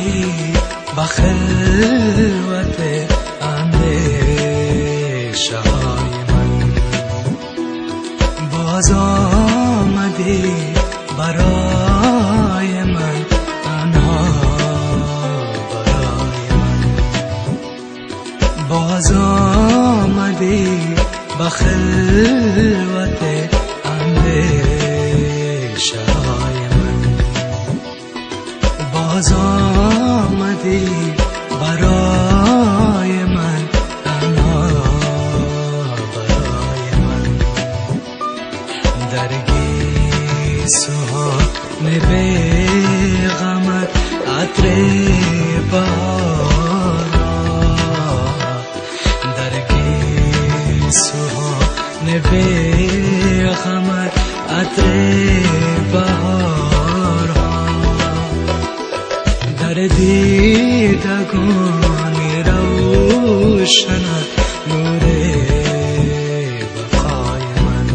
آمدی با خلوت اندیشه های من، باز آمدی برای من، تنها برای من، باز آمدی با خلوت اندیشه های من، باز آمدی برای من، تنها برای من. درگی سوهان بیغمت عطر بهارا، درگی سوهان بیغمت عطر بهارا، در دیدگان روشن نور بقای من.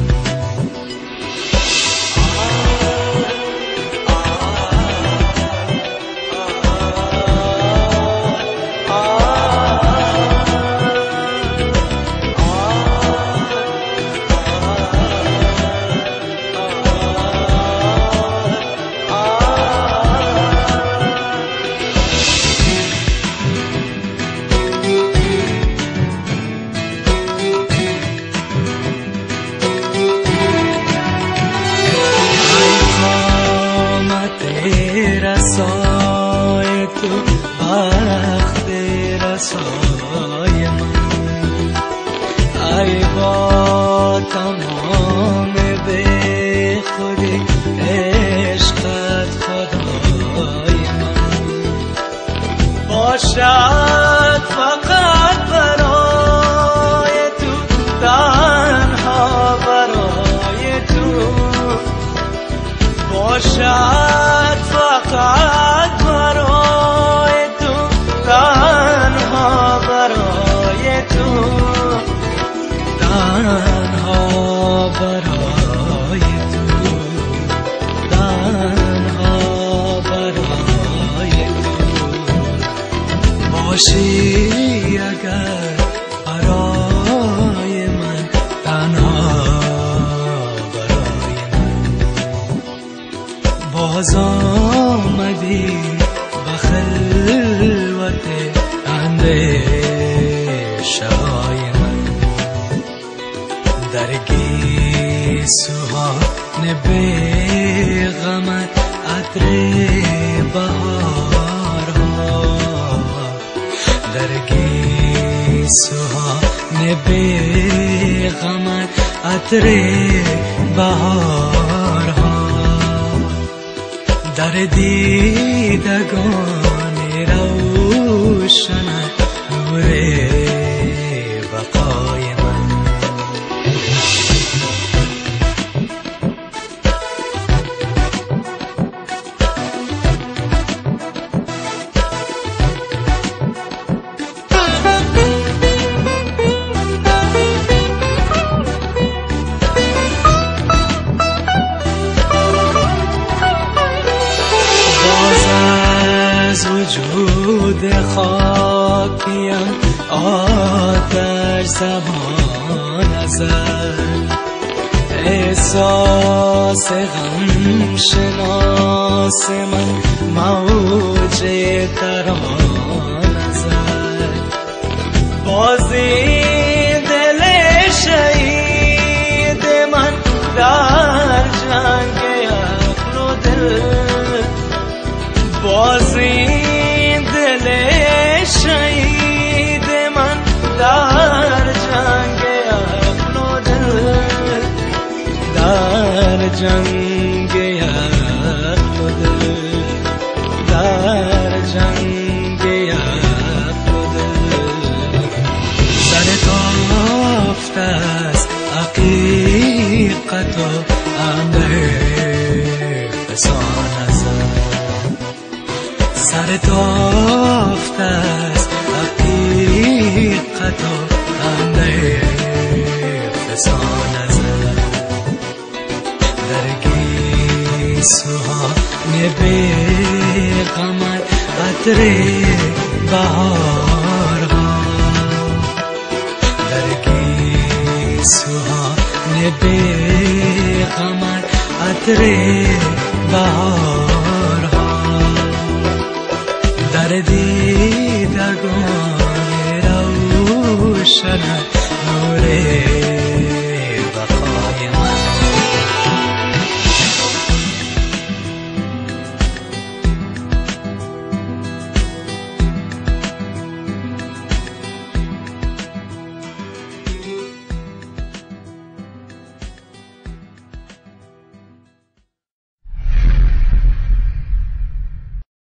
رسای تو وقت رسای من، ای با تمام به خودی عشقت خدای من، باشد فقط برای تو، تنها برای تو، باشد فقط برای تو، تنها برای تو، تنها برای تو، تنها برای تو، باشی اگر برای من، تنها برای من، باز آمدی با خلوت اندیشه های من، درگی سوهان بیغمت عطر بهارها، درگی سوهان بیغمت عطر بهارها، در دیدگان روشن نور بقای من. وجود خاکیم آتش زبان ازد، احساس غم شناس من موج تران ازد، بازی دل شهید من در جنگ عقل و دل، بازی دل شهید من در جنگ عقل و دل، در جنگ عقل و دل، در جنگ عقل و دل، سر تافت از حقیقت و فسان ازد، سر تافت از حقیقت و فسان ازد، درگی سوهان بیغمت عطر عطر بهارها در گیسوان بیغمان عطر بهارها در دیدگان روشن نور